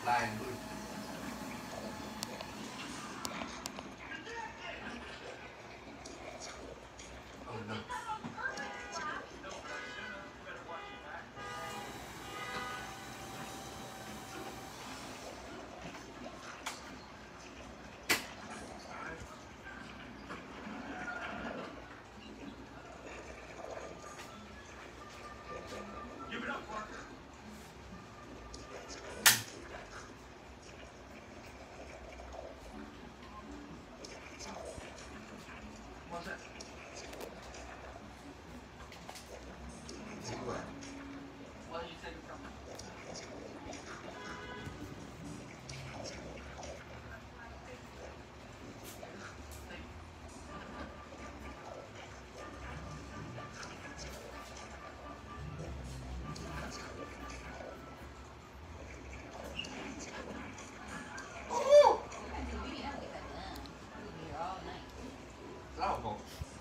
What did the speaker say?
Line. Oh no. What's that? Why did you take it from me? Oh! Bravo.